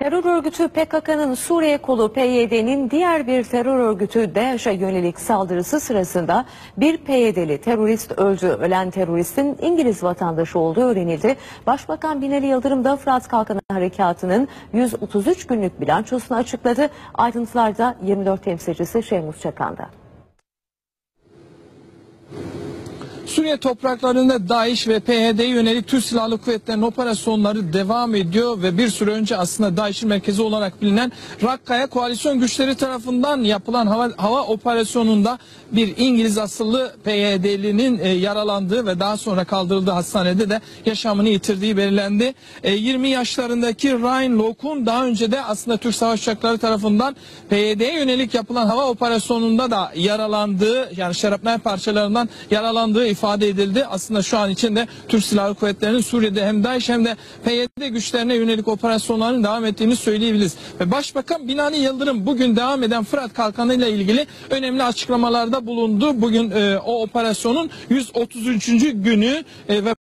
Terör örgütü PKK'nın Suriye kolu PYD'nin diğer bir terör örgütü DAEŞ'e yönelik saldırısı sırasında bir PYD'li terörist öldü. Ölen teröristin İngiliz vatandaşı olduğu öğrenildi. Başbakan Binali Yıldırım da Fırat Kalkanı Harekatı'nın 133 günlük bilançosunu açıkladı. Ayrıntılarda 24 temsilcisi Şehmus Çakan'da. Suriye topraklarında DAEŞ ve PYD'ye yönelik Türk Silahlı Kuvvetleri'nin operasyonları devam ediyor ve bir süre önce aslında DAEŞ'in merkezi olarak bilinen Rakka'ya koalisyon güçleri tarafından yapılan hava operasyonunda bir İngiliz asıllı PYD'linin yaralandığı ve daha sonra kaldırıldığı hastanede de yaşamını yitirdiği belirlendi. 20 yaşlarındaki Ryan Locke'un daha önce de aslında Türk Savaş Uçakları tarafından PYD'ye yönelik yapılan hava operasyonunda da yaralandığı, yani şarapnel parçalarından yaralandığı ifade edildi. Aslında şu an için de Türk Silahlı Kuvvetleri'nin Suriye'de hem DAEŞ hem de PYD güçlerine yönelik operasyonların devam ettiğini söyleyebiliriz. Ve Başbakan Binali Yıldırım bugün devam eden Fırat Kalkanı ile ilgili önemli açıklamalarda bulundu. Bugün o operasyonun 133. günü ve